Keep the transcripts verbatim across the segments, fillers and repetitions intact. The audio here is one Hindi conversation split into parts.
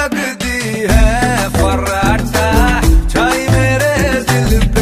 लगती है फर्राटा छाई मेरे दिल पे,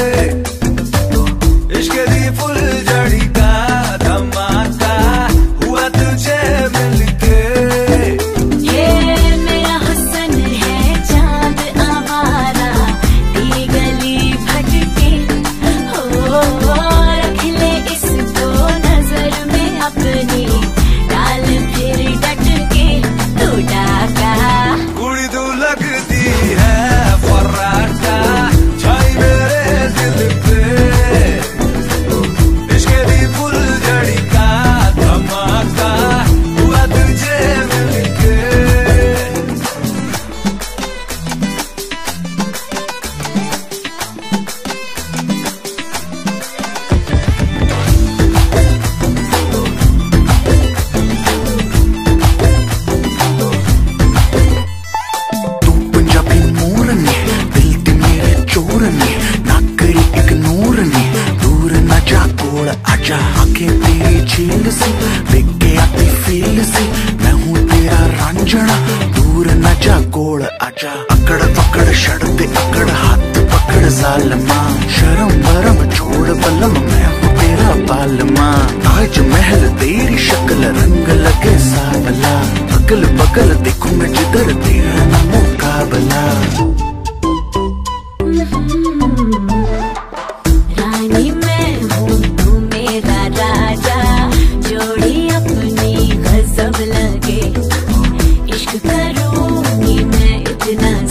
इश्क दी फुलझड़ी का धमाका हुआ तुझे मिलके। ये मेरा हुस्न है चांद आवारा, दी गली भटके हो, रख ले इसको नजर में अपनी, डाल फिर डट के तू डाका। कुड़ी तू लगती है फर्राटा छाई मेरे दिल पे, इश्क दी फुलझड़ी का धमाका हुआ तुझे मिलके। तू पंजाबी मोरनी, दिल दी मेरे चोरनी, ना करी इग्नोर नी, दूर ना जा कोल आजा, आके तेरी झील सी देखे आती फील सी, मैं हूँ तेरा रांझना, दूर ना जा कोल आजा। अकड़ पकड़ छड़ ते अकड़ हाथ पकड़ जालमा, शर्म बरम छोड़ बलम, मैं हूँ तेरा बालमा। ताज महल तेरी शक्ल रंग लगे सावला, अगल बगल देखूं मैं जिधर तेरा ना मुकाबला। रानी मैं हूँ तू मेरा राजा, जोड़ी अपनी गजब लगे, इश्क करूँगी मैं इतना